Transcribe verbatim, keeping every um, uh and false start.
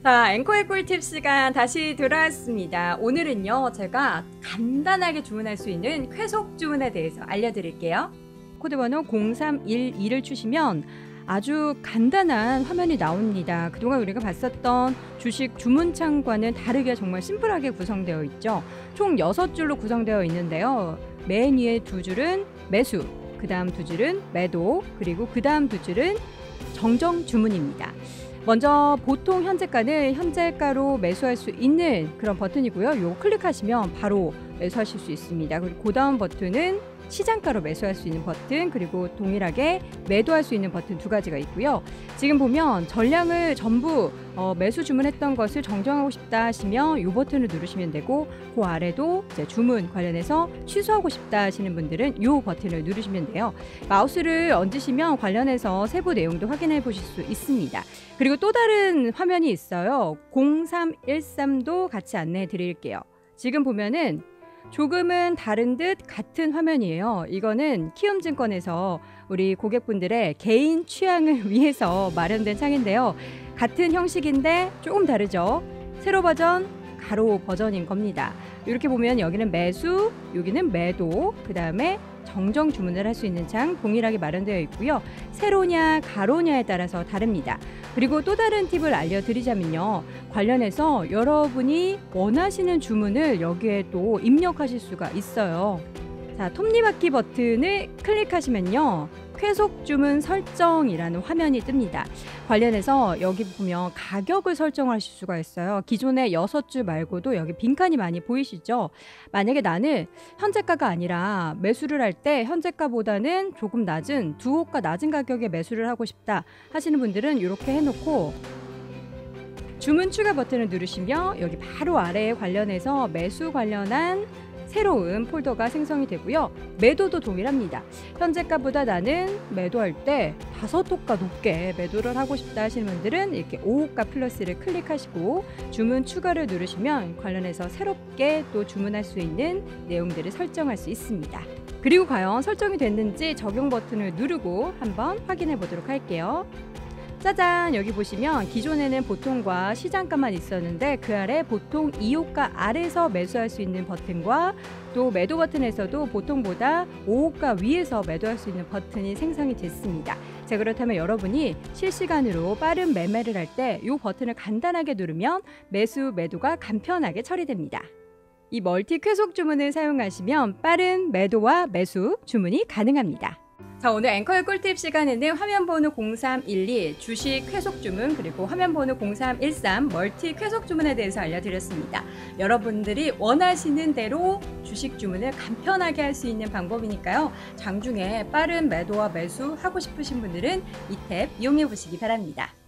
자, 앵커의 꿀팁 시간 다시 돌아왔습니다. 오늘은요, 제가 간단하게 주문할 수 있는 쾌속 주문에 대해서 알려드릴게요. 코드번호 공삼일이를 추시면 아주 간단한 화면이 나옵니다. 그동안 우리가 봤었던 주식 주문창과는 다르게 정말 심플하게 구성되어 있죠. 총 여섯 줄로 구성되어 있는데요. 맨 위에 두 줄은 매수, 그 다음 두 줄은 매도, 그리고 그 다음 두 줄은 정정 주문입니다. 먼저 보통 현재가는 현재가로 매수할 수 있는 그런 버튼이고요. 이거 클릭하시면 바로 매수하실 수 있습니다. 그리고 그 다음 버튼은 시장가로 매수할 수 있는 버튼, 그리고 동일하게 매도할 수 있는 버튼 두 가지가 있고요. 지금 보면 전량을 전부 어, 매수 주문했던 것을 정정하고 싶다 하시면 이 버튼을 누르시면 되고, 그 아래도 이제 주문 관련해서 취소하고 싶다 하시는 분들은 이 버튼을 누르시면 돼요. 마우스를 얹으시면 관련해서 세부 내용도 확인해 보실 수 있습니다. 그리고 또 다른 화면이 있어요. 공삼일삼도 같이 안내해 드릴게요. 지금 보면은 조금은 다른 듯 같은 화면이에요. 이거는 키움증권에서 우리 고객분들의 개인 취향을 위해서 마련된 창인데요. 같은 형식인데 조금 다르죠. 세로 버전, 가로 버전인 겁니다. 이렇게 보면 여기는 매수, 여기는 매도, 그 다음에 정정 주문을 할 수 있는 창 동일하게 마련되어 있고요. 세로냐 가로냐에 따라서 다릅니다. 그리고 또 다른 팁을 알려드리자면요, 관련해서 여러분이 원하시는 주문을 여기에 또 입력하실 수가 있어요. 자, 톱니바퀴 버튼을 클릭하시면요, 쾌속 주문 설정이라는 화면이 뜹니다. 관련해서 여기 보면 가격을 설정하실 수가 있어요. 기존의 여섯 줄 말고도 여기 빈칸이 많이 보이시죠? 만약에 나는 현재가가 아니라 매수를 할 때 현재가보다는 조금 낮은 두 호가 낮은 가격에 매수를 하고 싶다 하시는 분들은 이렇게 해놓고 주문 추가 버튼을 누르시면 여기 바로 아래에 관련해서 매수 관련한 새로운 폴더가 생성이 되고요. 매도도 동일합니다. 현재가보다 나는 매도할 때 다섯 호가 높게 매도를 하고 싶다 하시는 분들은 이렇게 오 호가 플러스를 클릭하시고 주문 추가를 누르시면 관련해서 새롭게 또 주문할 수 있는 내용들을 설정할 수 있습니다. 그리고 과연 설정이 됐는지 적용 버튼을 누르고 한번 확인해 보도록 할게요. 짜잔! 여기 보시면 기존에는 보통과 시장가만 있었는데 그 아래 보통 이 호가 아래서 매수할 수 있는 버튼과 또 매도 버튼에서도 보통보다 오 호가 위에서 매도할 수 있는 버튼이 생성이 됐습니다. 자, 그렇다면 여러분이 실시간으로 빠른 매매를 할 때 이 버튼을 간단하게 누르면 매수, 매도가 간편하게 처리됩니다. 이 멀티 쾌속 주문을 사용하시면 빠른 매도와 매수 주문이 가능합니다. 자, 오늘 앵커의 꿀팁 시간에는 화면번호 공삼일이 주식 쾌속 주문, 그리고 화면번호 공삼일삼 멀티 쾌속 주문에 대해서 알려드렸습니다. 여러분들이 원하시는 대로 주식 주문을 간편하게 할 수 있는 방법이니까요. 장중에 빠른 매도와 매수 하고 싶으신 분들은 이 탭 이용해 보시기 바랍니다.